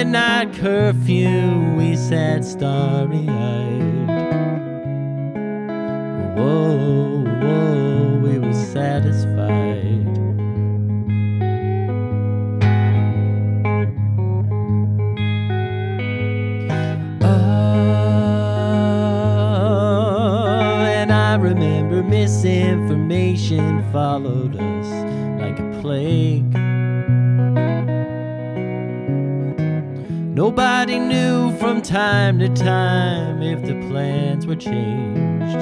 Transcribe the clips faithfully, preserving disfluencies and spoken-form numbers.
midnight curfew, we sat starry-eyed. Whoa, whoa, we were satisfied. Oh, and I remember misinformation followed us like a plague. Nobody knew from time to time if the plans were changed.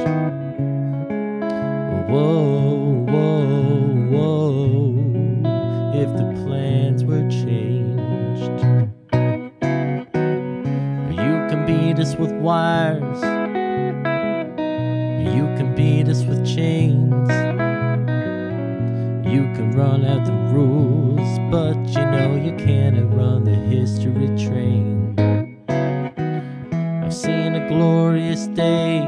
Whoa, whoa, whoa, if the plans were changed. You can beat us with wires, you can beat us with chains, you can run out the rules, but you know you can't run the history train. I've seen a glorious day.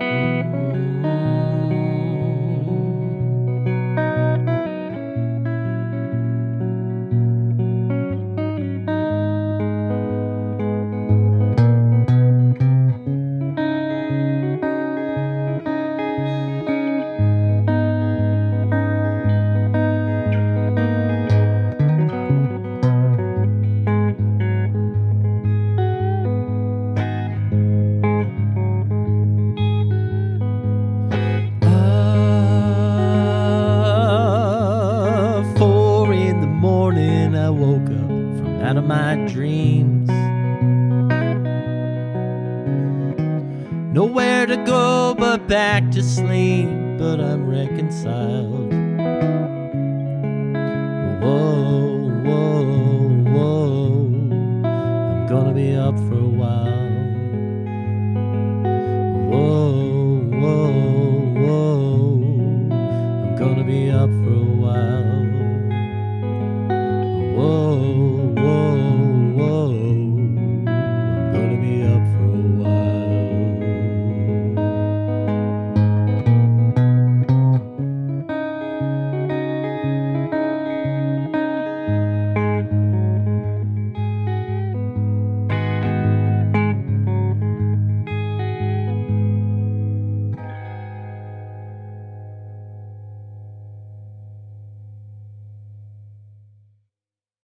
I woke up from out of my dreams. Nowhere to go but back to sleep, but I'm reconciled. Whoa, whoa, whoa, I'm gonna be up for a while. Whoa, whoa, whoa, I'm gonna be up for a while.